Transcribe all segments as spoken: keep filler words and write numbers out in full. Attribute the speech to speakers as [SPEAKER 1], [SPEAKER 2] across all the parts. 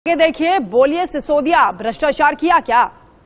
[SPEAKER 1] ये देखिए, बोलिए सिसोदिया भ्रष्टाचार किया क्या?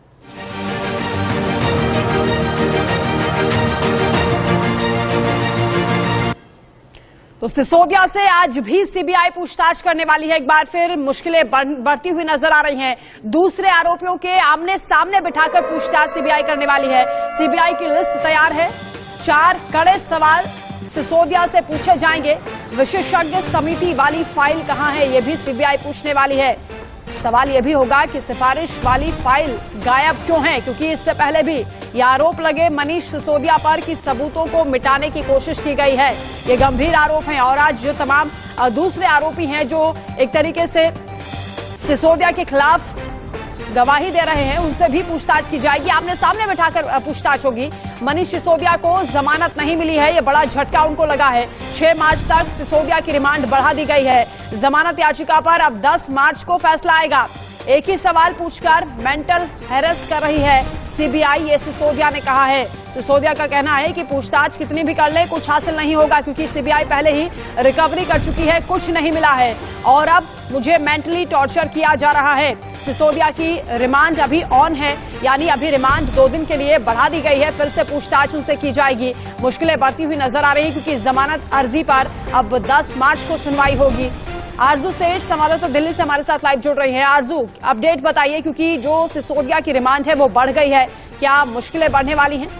[SPEAKER 1] तो सिसोदिया से आज भी सीबीआई पूछताछ करने वाली है। एक बार फिर मुश्किलें बढ़ती हुई नजर आ रही हैं। दूसरे आरोपियों के आमने सामने बिठाकर पूछताछ सीबीआई करने वाली है। सीबीआई की लिस्ट तैयार है। चार कड़े सवाल सिसोदिया से पूछे जाएंगे। विशेषज्ञ समिति वाली फाइल कहां है, यह भी सीबीआई पूछने वाली है। सवाल यह भी होगा कि सिफारिश वाली फाइल गायब क्यों है, क्योंकि इससे पहले भी ये आरोप लगे मनीष सिसोदिया पर कि सबूतों को मिटाने की कोशिश की गई है। ये गंभीर आरोप हैं और आज जो तमाम दूसरे आरोपी हैं जो एक तरीके से सिसोदिया के खिलाफ गवाही दे रहे हैं, उनसे भी पूछताछ की जाएगी। आमने सामने बैठाकर पूछताछ होगी। मनीष सिसोदिया को जमानत नहीं मिली है, ये बड़ा झटका उनको लगा है। छह मार्च तक सिसोदिया की रिमांड बढ़ा दी गई है। जमानत याचिका पर अब दस मार्च को फैसला आएगा। एक ही सवाल पूछकर मेंटल हैरेस कर रही है सीबीआई, ये सिसोदिया ने कहा है। सिसोदिया का कहना है कि पूछताछ कितनी भी कर ले कुछ हासिल नहीं होगा, क्योंकि सीबीआई पहले ही रिकवरी कर चुकी है, कुछ नहीं मिला है और अब मुझे मेंटली टॉर्चर किया जा रहा है। सिसोदिया की रिमांड अभी ऑन है, यानी अभी रिमांड दो दिन के लिए बढ़ा दी गई है। फिर से पूछताछ उनसे की जाएगी। मुश्किलें बढ़ती हुई नजर आ रही है, क्योंकि जमानत अर्जी पर अब दस मार्च को सुनवाई होगी। आरजू सेठ संवाददाता दिल्ली से हमारे साथ लाइव जुड़ रही हैं। आरजू, अपडेट बताइए, क्योंकि जो सिसोदिया की रिमांड है वो बढ़ गई है, क्या मुश्किलें बढ़ने वाली हैं?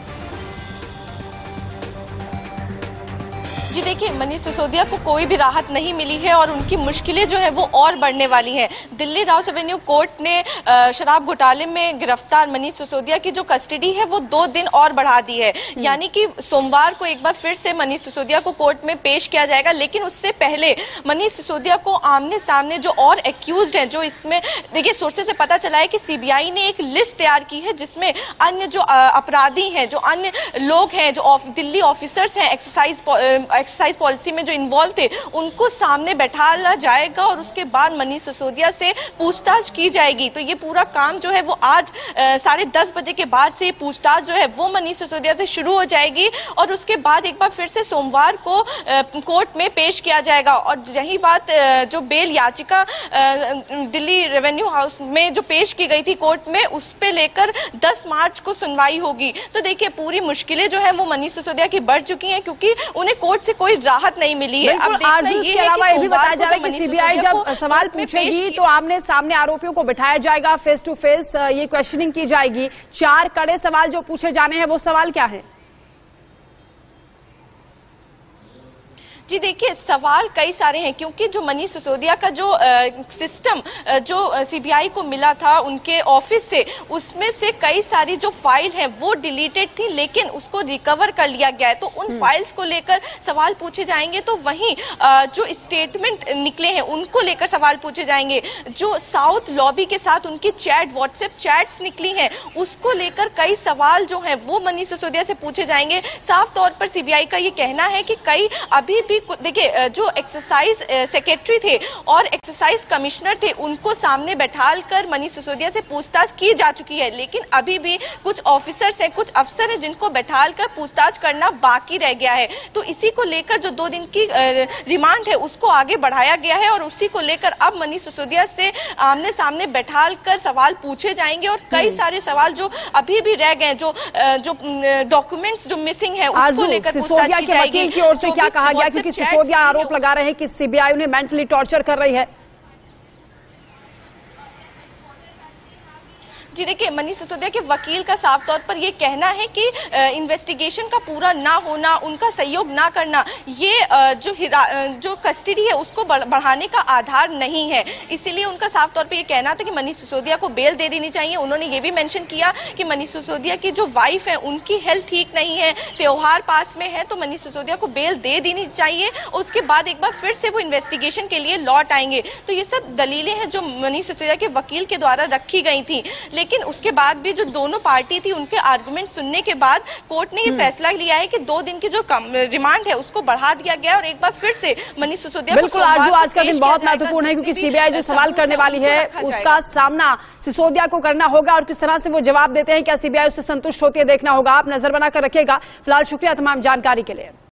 [SPEAKER 2] जी देखिए, मनीष सिसोदिया को कोई भी राहत नहीं मिली है और उनकी मुश्किलें जो है वो और बढ़ने वाली हैं। दिल्ली राउस एवेन्यू कोर्ट ने शराब घोटाले में गिरफ्तार मनीष सिसोदिया की जो कस्टडी है वो दो दिन और बढ़ा दी है, यानी कि सोमवार को एक बार फिर से मनीष सिसोदिया को कोर्ट में पेश किया जाएगा। लेकिन उससे पहले मनीष सिसोदिया को आमने सामने जो और एक्यूज्ड हैं, जो इसमें देखिए सोर्सेज से पता चला है कि सीबीआई ने एक लिस्ट तैयार की है जिसमें अन्य जो अपराधी हैं, जो अन्य लोग हैं, जो दिल्ली ऑफिसर्स हैं एक्सरसाइज एक्सरसाइज पॉलिसी में जो इन्वॉल्व थे, उनको सामने बैठाला जाएगा और उसके बाद मनीष सिसोदिया से पूछताछ की जाएगी। तो ये पूरा काम जो है वो आज साढ़े दस बजे के बाद से पूछताछ जो है वो मनीष सिसोदिया से शुरू हो जाएगी और उसके बाद एक बार फिर से सोमवार को आ, कोर्ट में पेश किया जाएगा। और यही बात आ, जो बेल याचिका आ, दिल्ली रेवेन्यू हाउस में जो पेश की गई थी कोर्ट में, उस पे लेकर दस मार्च को सुनवाई होगी। तो देखिए, पूरी मुश्किलें जो है वो मनीष सिसोदिया की बढ़ चुकी हैं, क्योंकि उन्हें कोर्ट से कोई राहत नहीं मिली है। अब देखना ये है कि
[SPEAKER 1] भी बताया जा रहा है कि सीबीआई जब सवाल पूछेगी तो आमने सामने आरोपियों को बिठाया जाएगा, फेस टू फेस ये क्वेश्चनिंग की जाएगी। चार कड़े सवाल जो पूछे जाने हैं वो सवाल क्या है?
[SPEAKER 2] जी देखिए, सवाल कई सारे हैं, क्योंकि जो मनीष सिसोदिया का जो आ, सिस्टम आ, जो सीबीआई को मिला था उनके ऑफिस से, उसमें से कई सारी जो फाइल हैं वो डिलीटेड थी, लेकिन उसको रिकवर कर लिया गया है। तो उन फाइल्स को लेकर सवाल पूछे जाएंगे। तो वहीं आ, जो स्टेटमेंट निकले हैं उनको लेकर सवाल पूछे जाएंगे। जो साउथ लॉबी के साथ उनकी चैट, व्हाट्सएप चैट्स निकली हैं, उसको लेकर कई सवाल जो हैं वो मनीष सिसोदिया से पूछे जाएंगे। साफ तौर पर सीबीआई का ये कहना है कि कई अभी भी देखिए, जो एक्सरसाइज सेक्रेटरी थे और एक्सरसाइज कमिश्नर थे, उनको सामने बैठालकर मनीष सिसोदिया से पूछताछ की जा चुकी है, लेकिन अभी भी कुछ ऑफिसर्स हैं, कुछ अफसर हैं जिनको बैठालकर पूछताछ करना बाकी रह गया है। तो इसी को लेकर जो दो दिन की रिमांड है उसको आगे बढ़ाया गया है और उसी को लेकर अब मनीष सिसोदिया से आमने सामने बैठालकर सवाल पूछे जाएंगे और कई सारे सवाल जो अभी भी रह गए, जो जो डॉक्यूमेंट्स जो मिसिंग है उसको लेकर पूछताछ की जाएगी।
[SPEAKER 1] की ओर से क्या कहा गया, क्योंकि सिसोदिया आरोप लगा रहे हैं कि सीबीआई उन्हें मेंटली टॉर्चर कर रही है?
[SPEAKER 2] जी देखिए, मनीष सिसोदिया के वकील का साफ तौर पर ये कहना है कि इन्वेस्टिगेशन का पूरा ना होना, उनका सहयोग ना करना, ये आ, जो जो कस्टडी है उसको बढ़ाने का आधार नहीं है। इसीलिए उनका साफ तौर पर ये कहना था कि मनीष सिसोदिया को बेल दे देनी चाहिए। उन्होंने ये भी मेंशन किया कि मनीष सिसोदिया की जो वाइफ है उनकी हेल्थ ठीक नहीं है, त्योहार पास में है, तो मनीष सिसोदिया को बेल दे देनी चाहिए। उसके बाद एक बार फिर से वो इन्वेस्टिगेशन के लिए लौट आएंगे। तो ये सब दलीलें हैं जो मनीष सिसोदिया के वकील के द्वारा रखी गई थी। लेकिन उसके बाद भी जो दोनों पार्टी थी उनके आर्गुमेंट सुनने के बाद कोर्ट ने ये फैसला लिया है कि दो दिन की जो रिमांड है उसको बढ़ा दिया गया और एक बार फिर से मनीष सिसोदिया को
[SPEAKER 1] बिल्कुल आरजू, आज का दिन बहुत महत्वपूर्ण है, क्योंकि सीबीआई जो सवाल करने वाली है उसका सामना सिसोदिया को करना होगा और किस तरह से वो जवाब देते हैं, क्या सीबीआई उससे संतुष्ट होती है, देखना होगा। आप नजर बनाकर रखिएगा। फिलहाल शुक्रिया तमाम जानकारी के लिए।